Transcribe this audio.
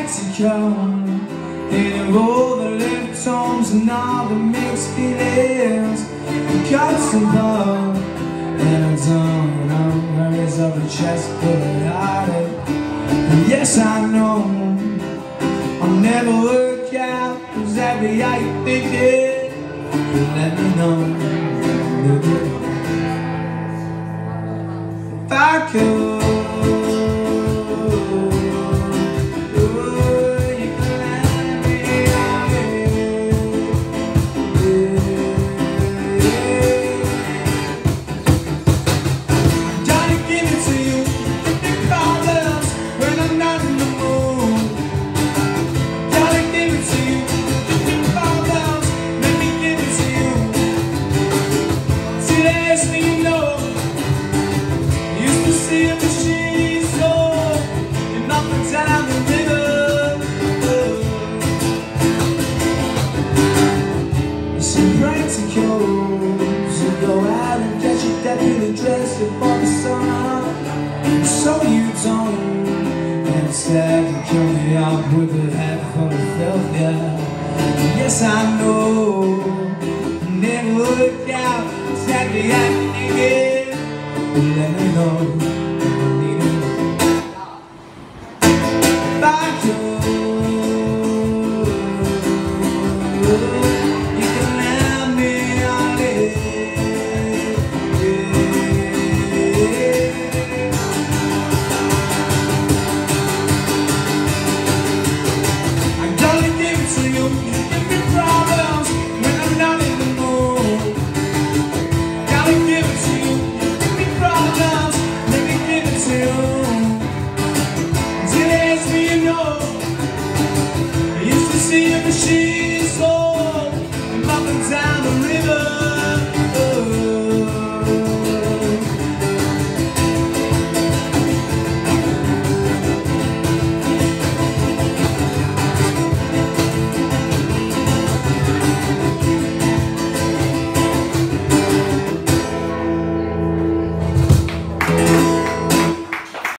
practical. Think of all the left tones and all the mixed feelings, the cuts and blood, and I don't know worries of a chest full of heartache. And yes, I know I'll never work out exactly how you think it. Let me know if I could. So you don't, instead you kill me out with a head full of filth, yeah. Yes, I know, never worked out exactly how you think it. Let me know.